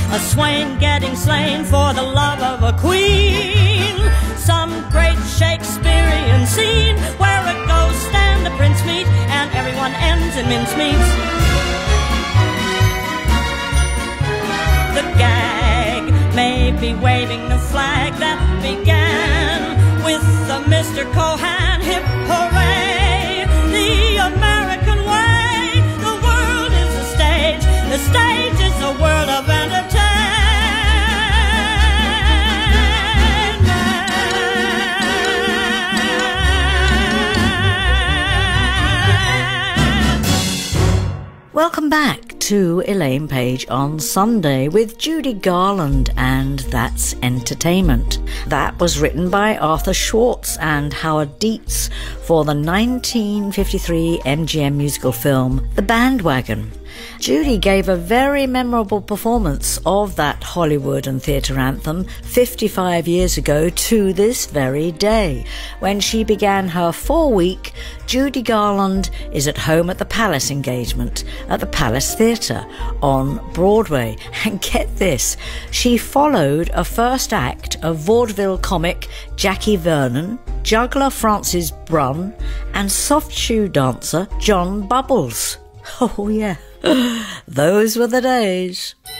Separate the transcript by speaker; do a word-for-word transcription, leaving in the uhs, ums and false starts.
Speaker 1: a swain getting slain for the love of a queen. Some great Shakespearean scene where a ghost and a prince meet and everyone ends in mincemeats. The gag may be waving the flag that began with the Mister Cohan, hip hooray, the American way. The world is a stage, the stage is a world of entertainment.
Speaker 2: Welcome back to Elaine Page on Sunday with Judy Garland and That's Entertainment. That was written by Arthur Schwartz and Howard Dietz for the nineteen fifty-three M G M musical film The Bandwagon. Judy gave a very memorable performance of that Hollywood and theatre anthem fifty-five years ago to this very day. When she began her four-week Judy Garland is at Home at the Palace engagement at the Palace Theatre on Broadway. And get this, she followed a first act of vaudeville comic Jackie Vernon, juggler Francis Brunn, and soft shoe dancer John Bubbles. Oh yeah, those were the days.